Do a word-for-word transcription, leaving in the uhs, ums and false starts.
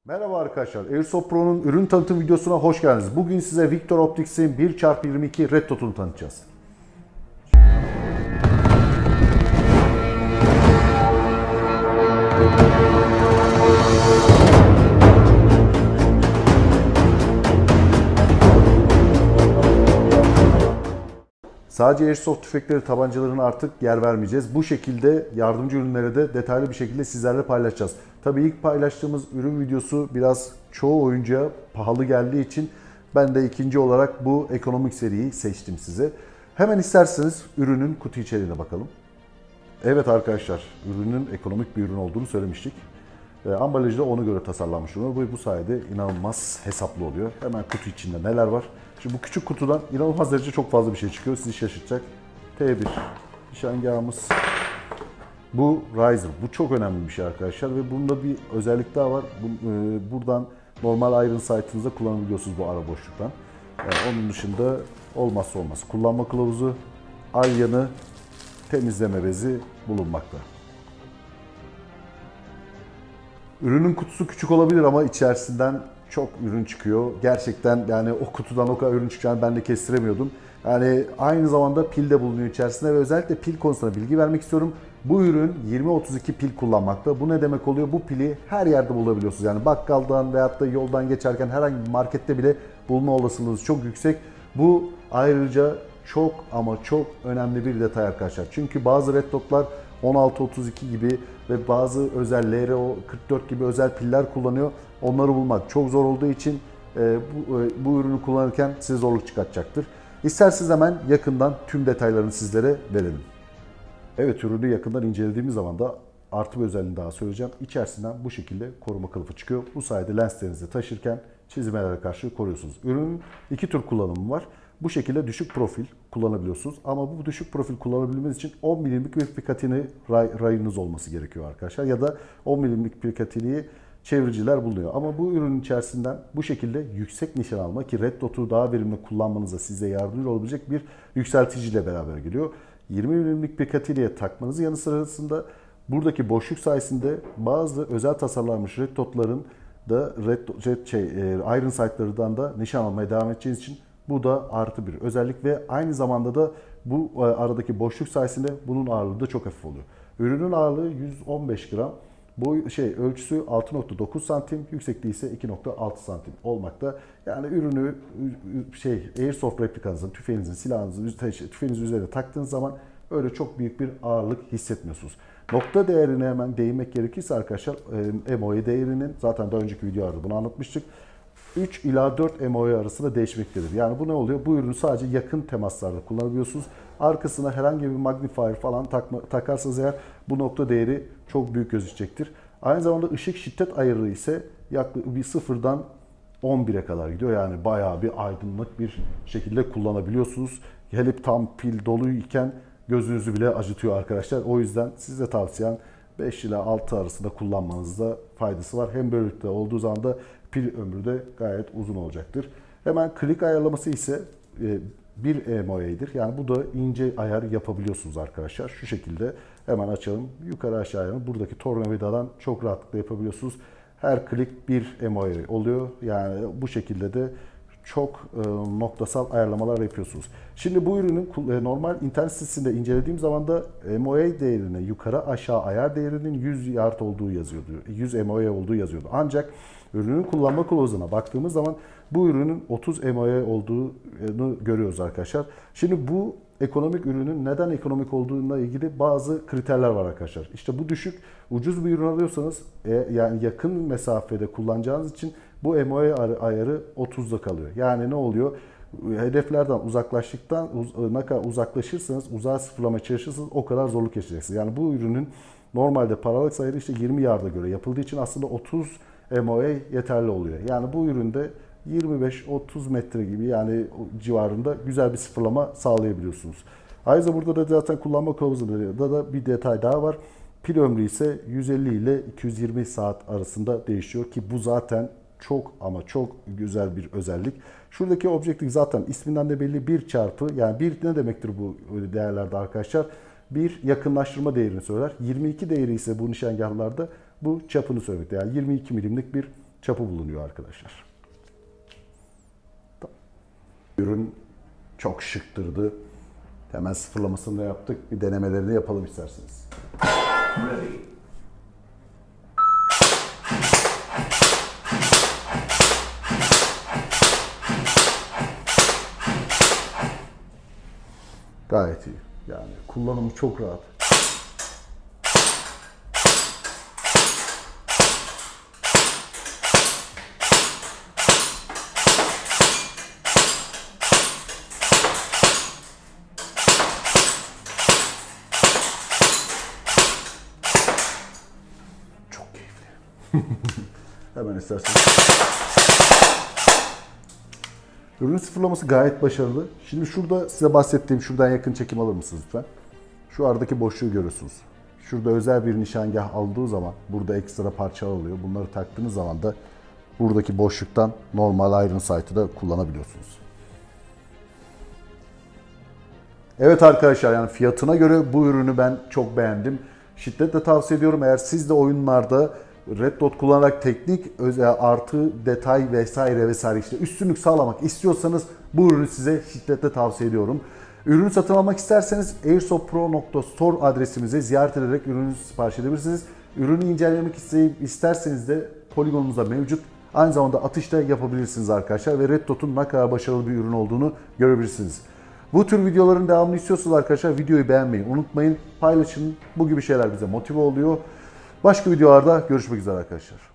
Merhaba arkadaşlar, Airsoft Pro'nun ürün tanıtım videosuna hoş geldiniz. Bugün size Victor Optics'in bir çarpı yirmi iki Red Dot'unu tanıtacağız. Sadece Airsoft tüfekleri, tabancalarına artık yer vermeyeceğiz. Bu şekilde yardımcı ürünleri de detaylı bir şekilde sizlerle paylaşacağız. Tabii ilk paylaştığımız ürün videosu biraz çoğu oyuncuya pahalı geldiği için ben de ikinci olarak bu ekonomik seriyi seçtim size. Hemen isterseniz ürünün kutu içeriğine bakalım. Evet arkadaşlar, ürünün ekonomik bir ürün olduğunu söylemiştik. E, ambalajı da ona göre tasarlanmış ürün. Bu, bu sayede inanılmaz hesaplı oluyor. Hemen kutu içinde neler var? Şimdi bu küçük kutudan inanılmaz derece çok fazla bir şey çıkıyor. Sizi şaşırtacak. T bir nişangahımız. Bu riser. Bu çok önemli bir şey arkadaşlar. Ve bunda bir özellik daha var. Bu, e, buradan normal Iron Sight'ınızda kullanabiliyorsunuz bu ara boşluktan. Yani onun dışında olmazsa olmaz. Kullanma kılavuzu, alyanı, temizleme bezi bulunmakta. Ürünün kutusu küçük olabilir ama içerisinden çok ürün çıkıyor. Gerçekten yani o kutudan o kadar ürün çıkacağını ben de kestiremiyordum. Yani aynı zamanda pil de bulunuyor içerisinde ve özellikle pil konusunda bilgi vermek istiyorum. Bu ürün yirmi otuz iki pil kullanmakta. Bu ne demek oluyor? Bu pili her yerde bulabiliyorsunuz. Yani bakkaldan veyahut da yoldan geçerken herhangi bir markette bile bulma olasılığınız çok yüksek. Bu ayrıca çok ama çok önemli bir detay arkadaşlar. Çünkü bazı Red Dot'lar on altı otuz iki gibi ve bazı özel L R O kırk dört gibi özel piller kullanıyor. Onları bulmak çok zor olduğu için e, bu, e, bu ürünü kullanırken size zorluk çıkartacaktır. İsterseniz hemen yakından tüm detaylarını sizlere verelim. Evet, ürünü yakından incelediğimiz zaman da artı bir özelliğini daha söyleyeceğim. İçerisinden bu şekilde koruma kılıfı çıkıyor. Bu sayede lenslerinizi taşırken çizmelere karşı koruyorsunuz. Ürünün iki tür kullanımı var. Bu şekilde düşük profil kullanabiliyorsunuz. Ama bu düşük profil kullanabilmeniz için on milimlik bir Picatinny ray, rayınız olması gerekiyor arkadaşlar. Ya da on milimlik Picatinny'yi çeviriciler bulunuyor. Ama bu ürünün içerisinden bu şekilde yüksek nişan alma ki Red Dot'u daha verimli kullanmanıza size yardımcı olabilecek bir yükselticiyle beraber geliyor. yirmi milimlik Picatinny'ye takmanızın yanı sırasında buradaki boşluk sayesinde bazı özel tasarlanmış Red Dot'ların da Red, Red şey, Iron Sight'lardan da nişan almaya devam edeceğiniz için bu da artı bir özellik ve aynı zamanda da bu aradaki boşluk sayesinde bunun ağırlığı da çok hafif oluyor. Ürünün ağırlığı yüz on beş gram. Boy şey ölçüsü altı nokta dokuz santim, yüksekliği ise iki nokta altı santim olmakta. Yani ürünü şey Airsoft replikanızın, tüfeğinizin, silahınızın, tüfeğinizin üzerine taktığınız zaman öyle çok büyük bir ağırlık hissetmiyorsunuz. Nokta değerine hemen değinmek gerekirse arkadaşlar M O E değerinin zaten daha önceki videolarda bunu anlatmıştık. üç ila dört M O E arasında değişmektedir. Yani bu ne oluyor? Bu ürünü sadece yakın temaslarda kullanabiliyorsunuz. Arkasına herhangi bir magnifier falan takma, takarsanız eğer bu nokta değeri çok büyük gözükecektir. Aynı zamanda ışık şiddet ayarı ise yaklaşık bir sıfırdan on bire kadar gidiyor. Yani bayağı bir aydınlık bir şekilde kullanabiliyorsunuz. Hele tam pil doluyken gözünüzü bile acıtıyor arkadaşlar. O yüzden size tavsiyem beş ila altı arasında kullanmanızda faydası var. Hem böylelikle olduğu zaman da pil ömrü de gayet uzun olacaktır. Hemen klik ayarlaması ise bir M O E'dir. Yani bu da ince ayar yapabiliyorsunuz arkadaşlar. Şu şekilde hemen açalım. Yukarı aşağı ayarını buradaki tornavidadan çok rahatlıkla yapabiliyorsunuz. Her klik bir M O E oluyor. Yani bu şekilde de çok e, noktasal ayarlamalar yapıyorsunuz. Şimdi bu ürünün e, normal internet sitesinde incelediğim zaman da M O E değerini yukarı aşağı ayar değerinin yüz yard olduğu yazıyordu. yüz M O E olduğu yazıyordu. Ancak ürünün kullanma kılavuzuna baktığımız zaman bu ürünün otuz M O E olduğunu görüyoruz arkadaşlar. Şimdi bu ekonomik ürünün neden ekonomik olduğuna ilgili bazı kriterler var arkadaşlar. İşte bu düşük, ucuz bir ürün alıyorsanız e, yani yakın mesafede kullanacağınız için bu M O E ayarı otuzda kalıyor. Yani ne oluyor? Hedeflerden uzaklaştıktan ne kadar uzaklaşırsanız, uzağa sıfırlamaya çalışırsanız o kadar zorluk yaşayacaksınız. Yani bu ürünün normalde paralık ayarı işte yirmi yarda göre yapıldığı için aslında otuz M O E yeterli oluyor. Yani bu üründe yirmi beş otuz metre gibi yani civarında güzel bir sıfırlama sağlayabiliyorsunuz. Ayrıca burada da zaten kullanma kılavuzunda da bir detay daha var. Pil ömrü ise yüz elli ile iki yüz yirmi saat arasında değişiyor ki bu zaten çok ama çok güzel bir özellik. Şuradaki objektif zaten isminden de belli bir çarpı yani bir ne demektir bu değerlerde arkadaşlar? Bir yakınlaştırma değerini söyler. yirmi iki değeri ise bu nişangahlarda bu çapını söylemekte. Yani yirmi iki milimlik bir çapı bulunuyor arkadaşlar. Ürün çok şıktırdı. Hemen sıfırlamasını da yaptık. Bir denemelerini yapalım isterseniz. Gayet iyi. Yani kullanımı çok rahat. Çok keyifli. Hemen isterseniz. Ürün sıfırlaması gayet başarılı. Şimdi şurada size bahsettiğim, şuradan yakın çekim alır mısınız lütfen? Şu aradaki boşluğu görüyorsunuz. Şurada özel bir nişangah aldığı zaman burada ekstra parça alıyor. Bunları taktığınız zaman da buradaki boşluktan normal Iron Sight'ı da kullanabiliyorsunuz. Evet arkadaşlar, yani fiyatına göre bu ürünü ben çok beğendim. Şiddetle tavsiye ediyorum. Eğer siz de oyunlarda Red Dot kullanarak teknik, özel, artı, detay vesaire vesaire işte üstünlük sağlamak istiyorsanız bu ürünü size şiddetle tavsiye ediyorum. Ürünü satın almak isterseniz airsoftpro nokta store adresimize ziyaret ederek ürünü sipariş edebilirsiniz. Ürünü incelemek isterseniz de poligonumuzda mevcut. Aynı zamanda atış da yapabilirsiniz arkadaşlar ve Red Dot'un ne kadar başarılı bir ürün olduğunu görebilirsiniz. Bu tür videoların devamını istiyorsanız arkadaşlar videoyu beğenmeyi unutmayın. Paylaşın. Bu gibi şeyler bize motive oluyor. Başka videolarda görüşmek üzere arkadaşlar.